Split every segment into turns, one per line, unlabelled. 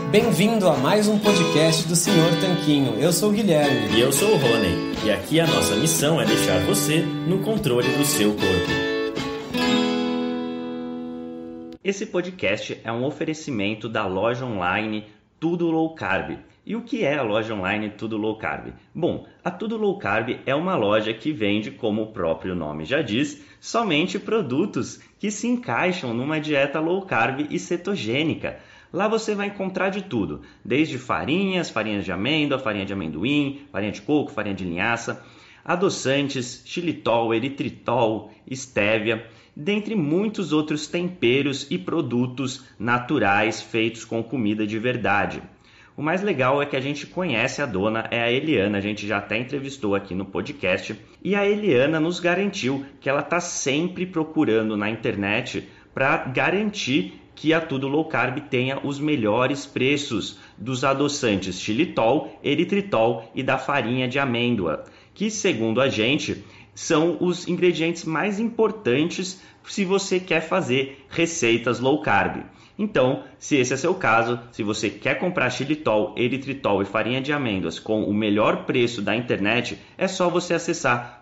Bem-vindo a mais um podcast do Sr. Tanquinho. Eu sou o Guilherme.
E eu sou o Rony. E aqui a nossa missão é deixar você no controle do seu corpo. Esse podcast é um oferecimento da loja online Tudo Low Carb. E o que é a loja online Tudo Low Carb? Bom, a Tudo Low Carb é uma loja que vende, como o próprio nome já diz, somente produtos que se encaixam numa dieta low carb e cetogênica. Lá você vai encontrar de tudo, desde farinhas de amêndoa, farinha de amendoim, farinha de coco, farinha de linhaça, adoçantes, xilitol, eritritol, estévia, dentre muitos outros temperos e produtos naturais feitos com comida de verdade. O mais legal é que a gente conhece a dona, é a Eliana, a gente já até entrevistou aqui no podcast, e a Eliana nos garantiu que ela está sempre procurando na internet para garantir que a Tudo Low Carb tenha os melhores preços dos adoçantes xilitol, eritritol e da farinha de amêndoa, que, segundo a gente, são os ingredientes mais importantes se você quer fazer receitas low carb. Então, se esse é seu caso, se você quer comprar xilitol, eritritol e farinha de amêndoas com o melhor preço da internet, é só você acessar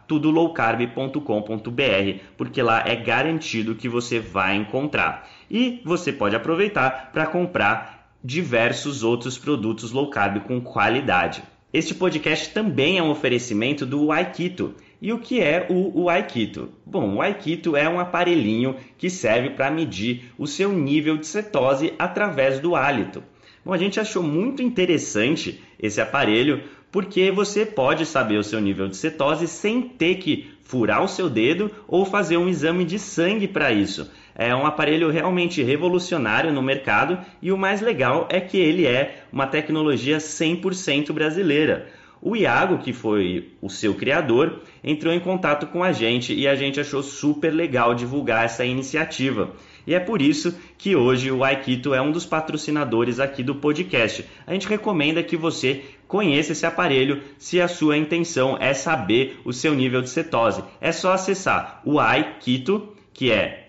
tudolowcarb.com.br, porque lá é garantido que você vai encontrar. E você pode aproveitar para comprar diversos outros produtos low carb com qualidade. Este podcast também é um oferecimento do Aikito. E o que é o Aikito? Bom, o Aikito é um aparelhinho que serve para medir o seu nível de cetose através do hálito. Bom, a gente achou muito interessante esse aparelho porque você pode saber o seu nível de cetose sem ter que furar o seu dedo ou fazer um exame de sangue para isso. É um aparelho realmente revolucionário no mercado e o mais legal é que ele é uma tecnologia 100% brasileira. O Iago, que foi o seu criador, entrou em contato com a gente e a gente achou super legal divulgar essa iniciativa. E é por isso que hoje o Aikito é um dos patrocinadores aqui do podcast. A gente recomenda que você conheça esse aparelho se a sua intenção é saber o seu nível de cetose. É só acessar o Aikito, que é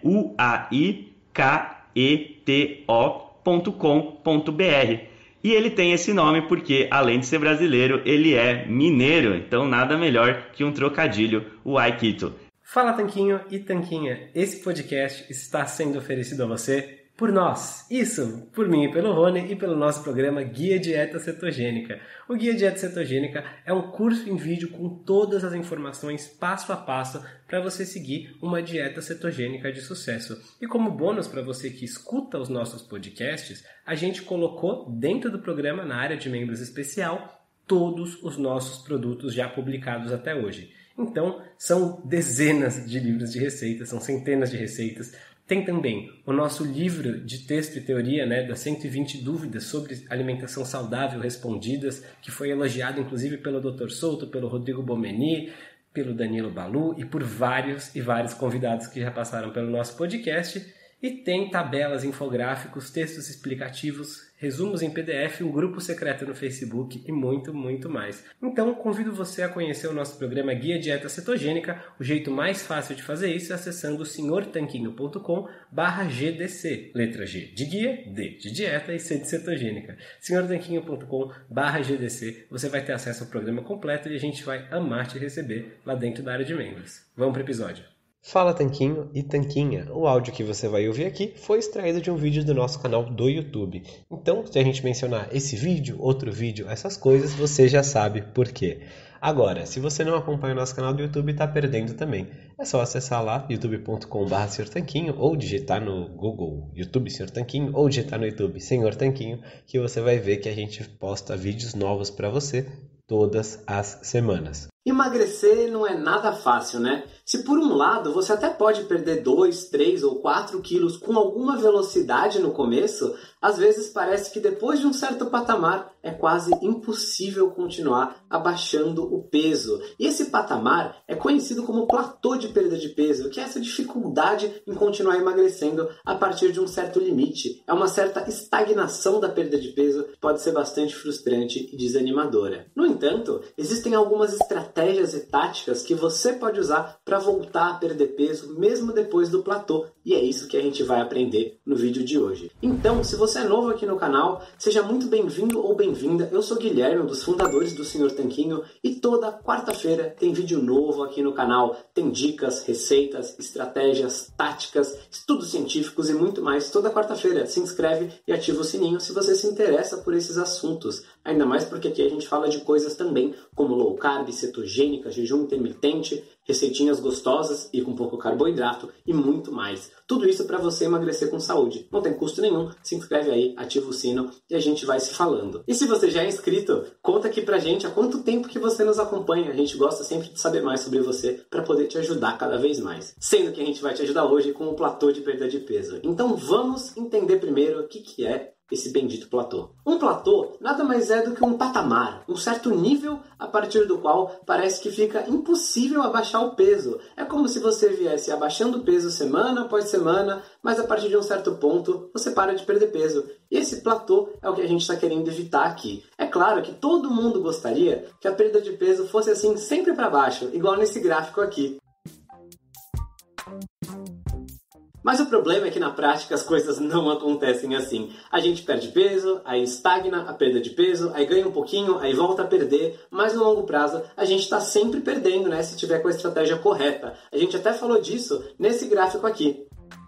uaiketo.com.br. E ele tem esse nome porque, além de ser brasileiro, ele é mineiro. Então, nada melhor que um trocadilho, o Aikito.
Fala, Tanquinho e Tanquinha. Esse podcast está sendo oferecido a você por nós. Isso, por mim e pelo Rony e pelo nosso programa Guia Dieta Cetogênica. O Guia Dieta Cetogênica é um curso em vídeo com todas as informações passo a passo para você seguir uma dieta cetogênica de sucesso. E como bônus para você que escuta os nossos podcasts, a gente colocou dentro do programa, na área de membros especial, todos os nossos produtos já publicados até hoje. Então, são dezenas de livros de receitas, são centenas de receitas. Tem também o nosso livro de texto e teoria, das 120 dúvidas sobre alimentação saudável respondidas, que foi elogiado inclusive pelo Dr. Souto, pelo Rodrigo Bomeni, pelo Danilo Balu e por vários e vários convidados que já passaram pelo nosso podcast. E tem tabelas, infográficos, textos explicativos, resumos em PDF, um grupo secreto no Facebook e muito, muito mais. Então, convido você a conhecer o nosso programa Guia Dieta Cetogênica. O jeito mais fácil de fazer isso é acessando senhortanquinho.com/GDC. Letra G de guia, D de dieta e C de cetogênica. senhortanquinho.com/GDC. Você vai ter acesso ao programa completo e a gente vai amar te receber lá dentro da área de membros. Vamos para o episódio.
Fala, Tanquinho e Tanquinha. O áudio que você vai ouvir aqui foi extraído de um vídeo do nosso canal do YouTube. Então, se a gente mencionar esse vídeo, outro vídeo, essas coisas, você já sabe por quê. Agora, se você não acompanha o nosso canal do YouTube, está perdendo também. É só acessar lá, youtube.com/Sr. ou digitar no Google YouTube Sr. Tanquinho, ou digitar no YouTube Sr. Tanquinho, que você vai ver que a gente posta vídeos novos para você todas as semanas.
Emagrecer não é nada fácil, né? Se por um lado você até pode perder 2, 3 ou 4 quilos com alguma velocidade no começo, às vezes parece que depois de um certo patamar é quase impossível continuar abaixando o peso. E esse patamar é conhecido como platô de perda de peso, que é essa dificuldade em continuar emagrecendo a partir de um certo limite. É uma certa estagnação da perda de peso que pode ser bastante frustrante e desanimadora. No entanto, existem algumas estratégias estratégias e táticas que você pode usar para voltar a perder peso mesmo depois do platô. E é isso que a gente vai aprender no vídeo de hoje. Então, se você é novo aqui no canal, seja muito bem-vindo ou bem-vinda. Eu sou Guilherme, um dos fundadores do Sr. Tanquinho, e toda quarta-feira tem vídeo novo aqui no canal. Tem dicas, receitas, estratégias, táticas, estudos científicos e muito mais. Toda quarta-feira se inscreve e ativa o sininho se você se interessa por esses assuntos. Ainda mais porque aqui a gente fala de coisas também como low carb, cetogênica, jejum intermitente, receitinhas gostosas e com pouco carboidrato e muito mais. Tudo isso para você emagrecer com saúde. Não tem custo nenhum, se inscreve aí, ativa o sino e a gente vai se falando. E se você já é inscrito, conta aqui pra gente há quanto tempo que você nos acompanha. A gente gosta sempre de saber mais sobre você para poder te ajudar cada vez mais. Sendo que a gente vai te ajudar hoje com o platô de perda de peso. Então vamos entender primeiro o que é esse bendito platô. Um platô nada mais é do que um patamar, um certo nível a partir do qual parece que fica impossível abaixar o peso. É como se você viesse abaixando o peso semana após semana, mas a partir de um certo ponto você para de perder peso. E esse platô é o que a gente está querendo evitar aqui. É claro que todo mundo gostaria que a perda de peso fosse assim sempre para baixo, igual nesse gráfico aqui. Mas o problema é que na prática as coisas não acontecem assim. A gente perde peso, aí estagna a perda de peso, aí ganha um pouquinho, aí volta a perder, mas no longo prazo a gente está sempre perdendo, né, se tiver com a estratégia correta. A gente até falou disso nesse gráfico aqui.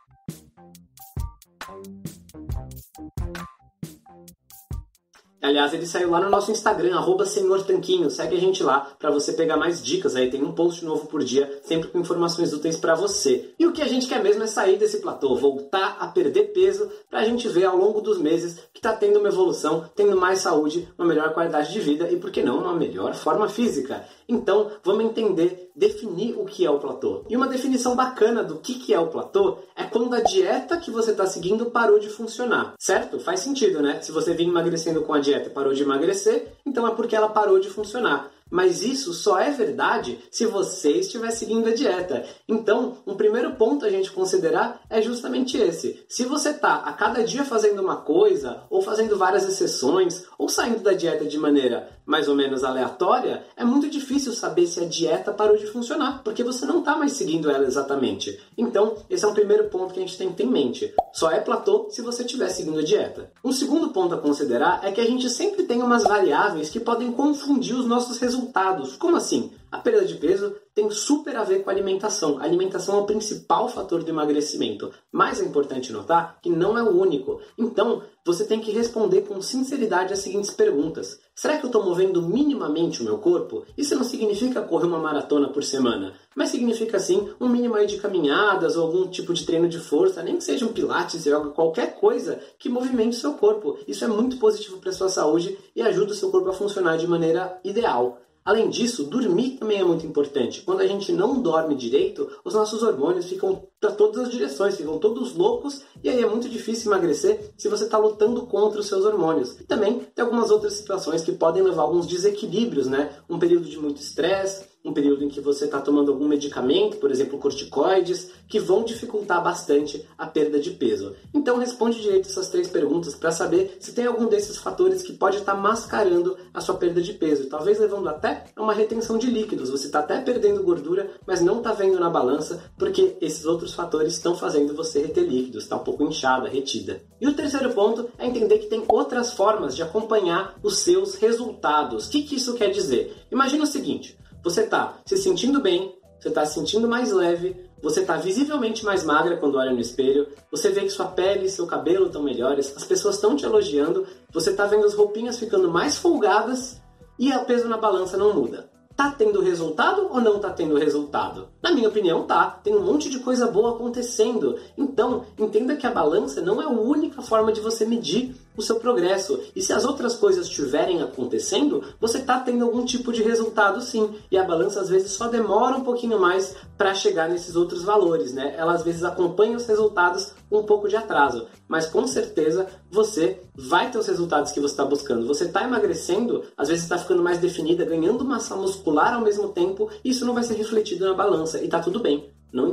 Aliás, ele saiu lá no nosso Instagram, @senhortanquinho. Segue a gente lá para você pegar mais dicas. Aí tem um post novo por dia, sempre com informações úteis para você. E o que a gente quer mesmo é sair desse platô, voltar a perder peso, para a gente ver ao longo dos meses que está tendo uma evolução, tendo mais saúde, uma melhor qualidade de vida e, por que não, uma melhor forma física. Então, vamos entender, definir o que é o platô. E uma definição bacana do que é o platô é quando a dieta que você está seguindo parou de funcionar, certo? Faz sentido, né? Se você vinha emagrecendo com a dieta e parou de emagrecer, então é porque ela parou de funcionar. Mas isso só é verdade se você estiver seguindo a dieta. Então, um primeiro ponto a gente considerar é justamente esse. Se você está a cada dia fazendo uma coisa, ou fazendo várias exceções, ou saindo da dieta de maneira mais ou menos aleatória, é muito difícil saber se a dieta parou de funcionar, porque você não está mais seguindo ela exatamente. Então, esse é um primeiro ponto que a gente tem que ter em mente. Só é platô se você estiver seguindo a dieta. Um segundo ponto a considerar é que a gente sempre tem umas variáveis que podem confundir os nossos resultados. Como assim? A perda de peso tem super a ver com a alimentação. A alimentação é o principal fator do emagrecimento. Mas é importante notar que não é o único. Então, você tem que responder com sinceridade as seguintes perguntas. Será que eu estou movendo minimamente o meu corpo? Isso não significa correr uma maratona por semana, mas significa sim um mínimo aí de caminhadas ou algum tipo de treino de força, nem que seja um pilates, yoga, qualquer coisa que movimente o seu corpo. Isso é muito positivo para a sua saúde e ajuda o seu corpo a funcionar de maneira ideal. Além disso, dormir também é muito importante. Quando a gente não dorme direito, os nossos hormônios ficam para todas as direções, ficam todos loucos, e aí é muito difícil emagrecer se você está lutando contra os seus hormônios. E também tem algumas outras situações que podem levar a alguns desequilíbrios, né? Um período de muito estresse, um período em que você está tomando algum medicamento, por exemplo, corticoides, que vão dificultar bastante a perda de peso. Então responde direito essas 3 perguntas para saber se tem algum desses fatores que pode estar mascarando a sua perda de peso, talvez levando até a uma retenção de líquidos. Você está até perdendo gordura, mas não está vendo na balança, porque esses outros fatores estão fazendo você reter líquidos, está um pouco inchada, retida. E o terceiro ponto é entender que tem outras formas de acompanhar os seus resultados. O que isso quer dizer? Imagina o seguinte: você está se sentindo bem, você está se sentindo mais leve, você está visivelmente mais magra quando olha no espelho, você vê que sua pele e seu cabelo estão melhores, as pessoas estão te elogiando, você está vendo as roupinhas ficando mais folgadas e o peso na balança não muda. Tá tendo resultado ou não tá tendo resultado? Na minha opinião, tá. Tem um monte de coisa boa acontecendo. Então, entenda que a balança não é a única forma de você medir o seu progresso. E se as outras coisas estiverem acontecendo, você tá tendo algum tipo de resultado sim. E a balança às vezes só demora um pouquinho mais para chegar nesses outros valores, né? Ela às vezes acompanha os resultados com um pouco de atraso. Mas com certeza você vai ter os resultados que você está buscando. Você está emagrecendo, às vezes está ficando mais definida, ganhando massa muscular ao mesmo tempo, e isso não vai ser refletido na balança. E tá tudo bem. Não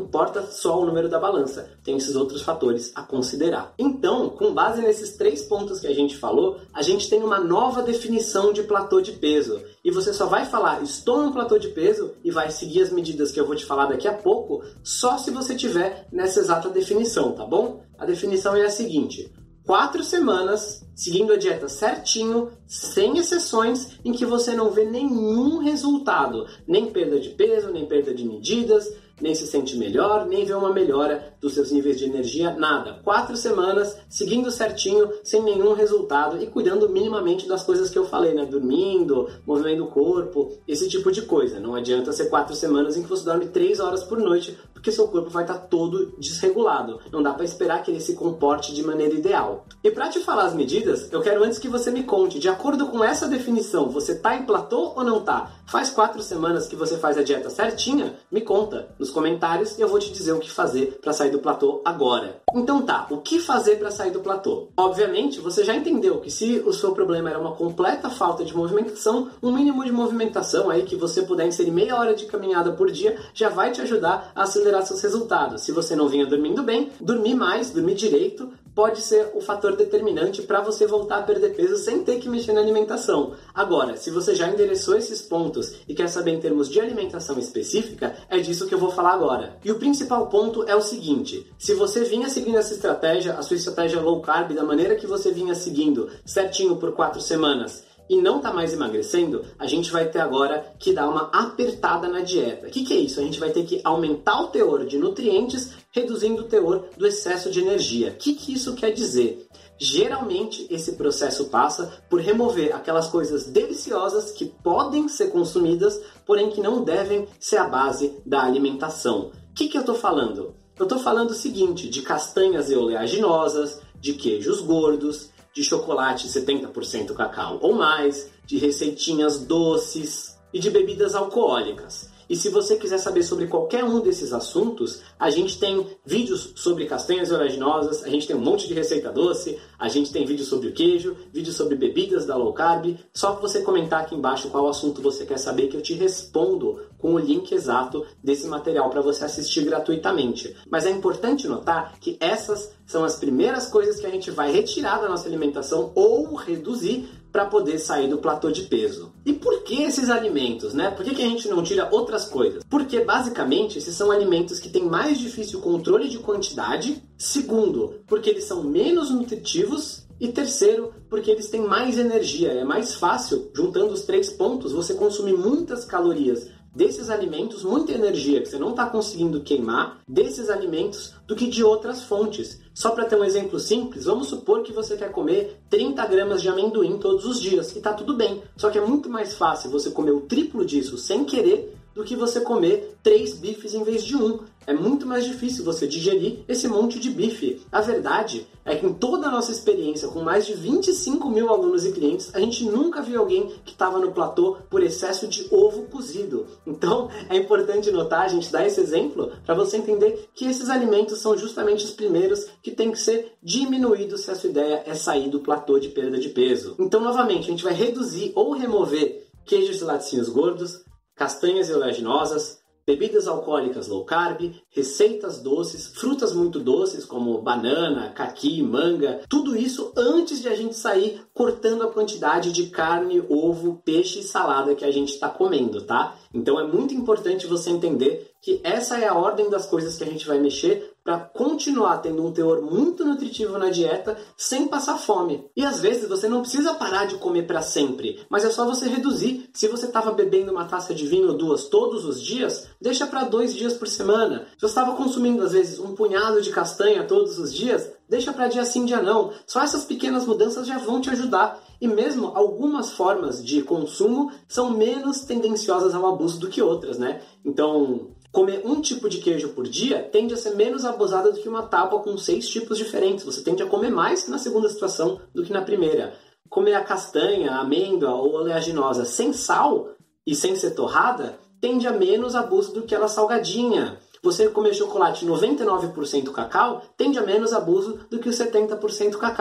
importa só o número da balança, tem esses outros fatores a considerar. Então, com base nesses 3 pontos que a gente falou, a gente tem uma nova definição de platô de peso. E você só vai falar, estou no platô de peso, e vai seguir as medidas que eu vou te falar daqui a pouco, só se você tiver nessa exata definição, tá bom? A definição é a seguinte: 4 semanas, seguindo a dieta certinho, sem exceções, em que você não vê nenhum resultado, nem perda de peso, nem perda de medidas, nem se sente melhor, nem vê uma melhora dos seus níveis de energia, nada. 4 semanas, seguindo certinho, sem nenhum resultado e cuidando minimamente das coisas que eu falei, né? Dormindo, movimento do corpo, esse tipo de coisa. Não adianta ser 4 semanas em que você dorme 3 horas por noite, porque seu corpo vai estar todo desregulado. Não dá para esperar que ele se comporte de maneira ideal. E para te falar as medidas, eu quero antes que você me conte, de acordo com essa definição, você tá em platô ou não tá? Faz 4 semanas que você faz a dieta certinha? Me conta nos comentários e eu vou te dizer o que fazer para sair do platô agora. Então tá, o que fazer para sair do platô? Obviamente, você já entendeu que se o seu problema era uma completa falta de movimentação, um mínimo de movimentação aí que você puder inserir meia hora de caminhada por dia já vai te ajudar a acelerar seus resultados. Se você não vinha dormindo bem, dormir mais, dormir direito, pode ser o fator determinante para você voltar a perder peso sem ter que mexer na alimentação. Agora, se você já endereçou esses pontos e quer saber em termos de alimentação específica, é disso que eu vou falar agora. E o principal ponto é o seguinte: se você vinha seguindo essa estratégia, a sua estratégia low carb, da maneira que você vinha seguindo certinho por 4 semanas, e não está mais emagrecendo, a gente vai ter agora que dar uma apertada na dieta. O que é isso? A gente vai ter que aumentar o teor de nutrientes, reduzindo o teor do excesso de energia. O que isso quer dizer? Geralmente, esse processo passa por remover aquelas coisas deliciosas que podem ser consumidas, porém que não devem ser a base da alimentação. O que eu estou falando? Eu estou falando o seguinte, de castanhas e oleaginosas, de queijos gordos, de chocolate 70% cacau ou mais, de receitinhas doces e de bebidas alcoólicas. E se você quiser saber sobre qualquer um desses assuntos, a gente tem vídeos sobre castanhas oleaginosas, a gente tem um monte de receita doce, a gente tem vídeo sobre o queijo, vídeo sobre bebidas da low carb. Só que você comentar aqui embaixo qual assunto você quer saber que eu te respondo com o link exato desse material para você assistir gratuitamente. Mas é importante notar que essas são as primeiras coisas que a gente vai retirar da nossa alimentação ou reduzir para poder sair do platô de peso. E por que esses alimentos, né? Por que a gente não tira outras coisas? Porque, basicamente, esses são alimentos que têm mais difícil controle de quantidade. Segundo, porque eles são menos nutritivos. E terceiro, porque eles têm mais energia. É mais fácil, juntando os 3 pontos, você consumir muitas calorias desses alimentos, muita energia que você não está conseguindo queimar desses alimentos do que de outras fontes. Só para ter um exemplo simples, vamos supor que você quer comer 30 gramas de amendoim todos os dias, e está tudo bem. Só que é muito mais fácil você comer o triplo disso sem querer do que você comer 3 bifes em vez de 1. É muito mais difícil você digerir esse monte de bife. A verdade é que em toda a nossa experiência, com mais de 25 mil alunos e clientes, a gente nunca viu alguém que estava no platô por excesso de ovo cozido. Então, é importante notar, a gente dar esse exemplo, para você entender que esses alimentos são justamente os primeiros que têm que ser diminuídos se a sua ideia é sair do platô de perda de peso. Então, novamente, a gente vai reduzir ou remover queijos e laticínios gordos, castanhas e oleaginosas, bebidas alcoólicas low carb, receitas doces, frutas muito doces como banana, caqui, manga, tudo isso antes de a gente sair cortando a quantidade de carne, ovo, peixe e salada que a gente está comendo, tá? Então é muito importante você entender que essa é a ordem das coisas que a gente vai mexer para continuar tendo um teor muito nutritivo na dieta sem passar fome. E às vezes você não precisa parar de comer para sempre, mas é só você reduzir. Se você estava bebendo uma taça de vinho ou 2 todos os dias, deixa para 2 dias por semana. Se você estava consumindo às vezes um punhado de castanha todos os dias, deixa para dia sim, dia não. Só essas pequenas mudanças já vão te ajudar. E mesmo algumas formas de consumo são menos tendenciosas ao abuso do que outras, né? Então, comer um tipo de queijo por dia tende a ser menos abusada do que uma tábua com 6 tipos diferentes. Você tende a comer mais na segunda situação do que na primeira. Comer a castanha, a amêndoa ou oleaginosa sem sal e sem ser torrada tende a menos abuso do que ela salgadinha. Você comer chocolate 99% cacau tende a menos abuso do que o 70% cacau.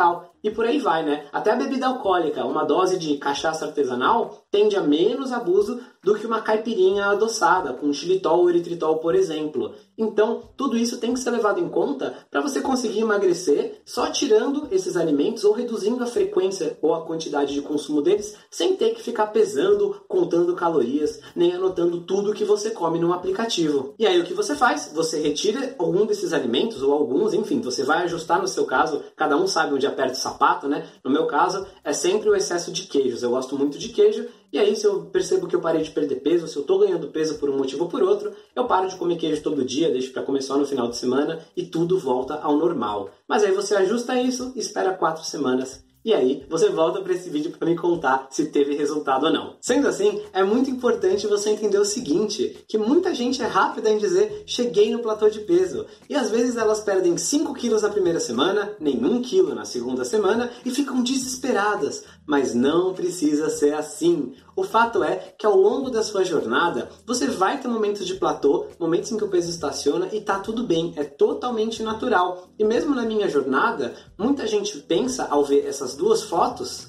e por aí vai, né? Até a bebida alcoólica, uma dose de cachaça artesanal tende a menos abuso do que uma caipirinha adoçada, com xilitol ou eritritol, por exemplo. Então, tudo isso tem que ser levado em conta para você conseguir emagrecer só tirando esses alimentos ou reduzindo a frequência ou a quantidade de consumo deles, sem ter que ficar pesando, contando calorias, nem anotando tudo que você come num aplicativo. E aí o que você faz? Você retira algum desses alimentos, ou alguns, enfim, você vai ajustar no seu caso, cada um sabe onde aperta o sapato, né? No meu caso, é sempre o excesso de queijos. Eu gosto muito de queijo, e aí se eu percebo que eu parei de perder peso, se eu estou ganhando peso por um motivo ou por outro, eu paro de comer queijo todo dia, deixo para comer só no final de semana e tudo volta ao normal. Mas aí você ajusta isso e espera 4 semanas. E aí, você volta para esse vídeo para me contar se teve resultado ou não. Sendo assim, é muito importante você entender o seguinte, que muita gente é rápida em dizer, cheguei no platô de peso. E às vezes elas perdem 5 quilos na primeira semana, nem 1 quilo na segunda semana e ficam desesperadas. Mas não precisa ser assim. O fato é que ao longo da sua jornada, você vai ter momentos de platô, momentos em que o peso estaciona e tá tudo bem, é totalmente natural. E mesmo na minha jornada, muita gente pensa ao ver essas duas fotos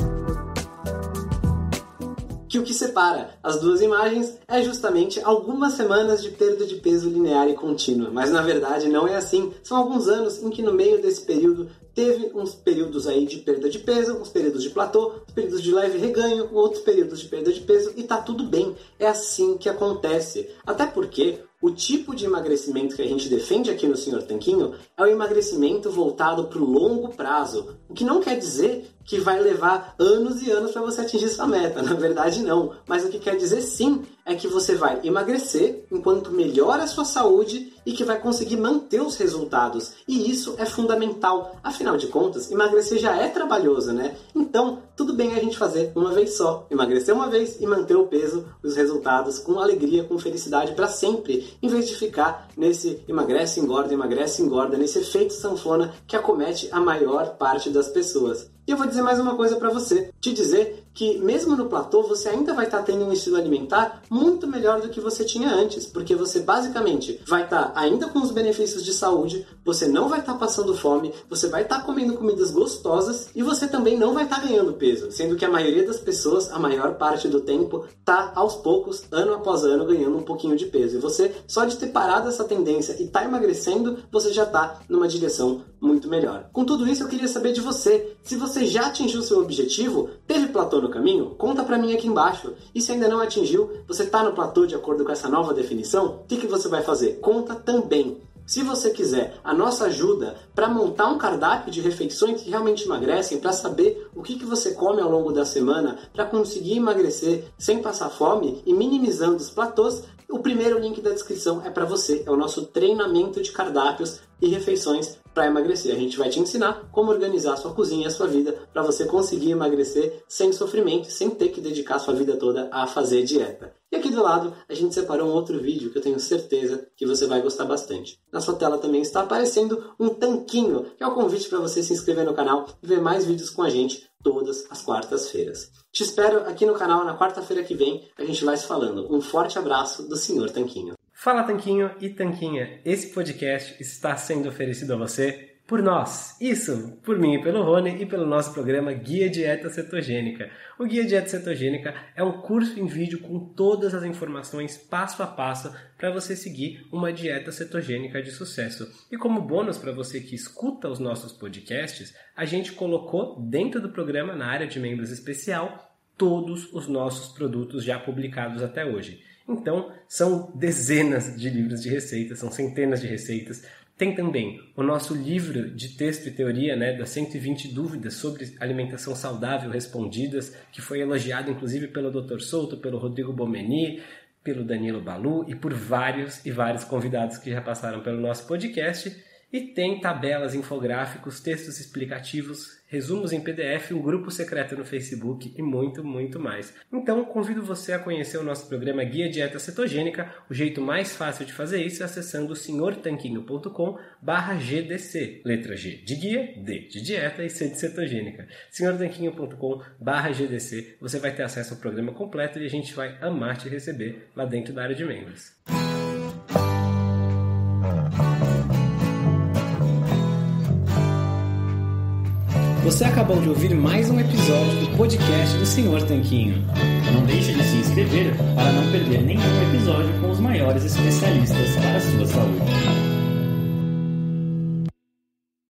que o que separa as duas imagens é justamente algumas semanas de perda de peso linear e contínua. Mas na verdade não é assim. São alguns anos em que no meio desse período teve uns períodos aí de perda de peso, uns períodos de platô, uns períodos de leve reganho, outros períodos de perda de peso e tá tudo bem. É assim que acontece. Até porque o tipo de emagrecimento que a gente defende aqui no Sr. Tanquinho é o emagrecimento voltado para o longo prazo. O que não quer dizer que vai levar anos e anos para você atingir sua meta. Na verdade, não. Mas o que quer dizer, sim, é que você vai emagrecer enquanto melhora a sua saúde e que vai conseguir manter os resultados. E isso é fundamental. Afinal de contas, emagrecer já é trabalhoso, né? Então, tudo bem a gente fazer uma vez só. Emagrecer uma vez e manter o peso, os resultados, com alegria, com felicidade para sempre. Em vez de ficar nesse emagrece, engorda, nesse efeito sanfona que acomete a maior parte das pessoas. E eu vou dizer mais uma coisa para você. Te dizer que mesmo no platô você ainda vai estar tendo um estilo alimentar muito melhor do que você tinha antes, porque você basicamente vai estar ainda com os benefícios de saúde, você não vai estar passando fome, você vai estar comendo comidas gostosas e você também não vai estar ganhando peso, sendo que a maioria das pessoas, a maior parte do tempo, está aos poucos, ano após ano, ganhando um pouquinho de peso. E você, só de ter parado essa tendência e estar emagrecendo, você já está numa direção muito melhor. Com tudo isso, eu queria saber de você. Se você já atingiu o seu objetivo, teve platô no caminho? Conta pra mim aqui embaixo. E se ainda não atingiu, você tá no platô de acordo com essa nova definição? O que você vai fazer? Conta também. Se você quiser a nossa ajuda para montar um cardápio de refeições que realmente emagrecem, para saber o que você come ao longo da semana, para conseguir emagrecer sem passar fome e minimizando os platôs, o primeiro link da descrição é para você. É o nosso treinamento de cardápios e refeições para emagrecer. A gente vai te ensinar como organizar a sua cozinha e a sua vida para você conseguir emagrecer sem sofrimento, sem ter que dedicar a sua vida toda a fazer dieta. E aqui do lado, a gente separou um outro vídeo que eu tenho certeza que você vai gostar bastante. Na sua tela também está aparecendo um tanquinho, que é o convite para você se inscrever no canal e ver mais vídeos com a gente todas as quartas-feiras. Te espero aqui no canal na quarta-feira que vem, a gente vai se falando. Um forte abraço do Sr. Tanquinho.
Fala Tanquinho e Tanquinha, esse podcast está sendo oferecido a você por nós. Isso, por mim e pelo Rony e pelo nosso programa Guia Dieta Cetogênica. O Guia Dieta Cetogênica é um curso em vídeo com todas as informações passo a passo para você seguir uma dieta cetogênica de sucesso. E como bônus para você que escuta os nossos podcasts, a gente colocou dentro do programa, na área de membros especial, todos os nossos produtos já publicados até hoje. Então, são dezenas de livros de receitas, são centenas de receitas. Tem também o nosso livro de texto e teoria, das 120 dúvidas sobre alimentação saudável respondidas, que foi elogiado inclusive pelo Dr. Souto, pelo Rodrigo Bomeni, pelo Danilo Balu e por vários e vários convidados que já passaram pelo nosso podcast. E tem tabelas, infográficos, textos explicativos, resumos em PDF, um grupo secreto no Facebook e muito, muito mais. Então, convido você a conhecer o nosso programa Guia Dieta Cetogênica. O jeito mais fácil de fazer isso é acessando senhortanquinho.com/GDC. Letra G de guia, D de dieta e C de cetogênica. senhortanquinho.com/GDC. Você vai ter acesso ao programa completo e a gente vai amar te receber lá dentro da área de membros. Você acabou de ouvir mais um episódio do podcast do Sr. Tanquinho.
Não deixe de se inscrever para não perder nenhum episódio com os maiores especialistas para a sua saúde.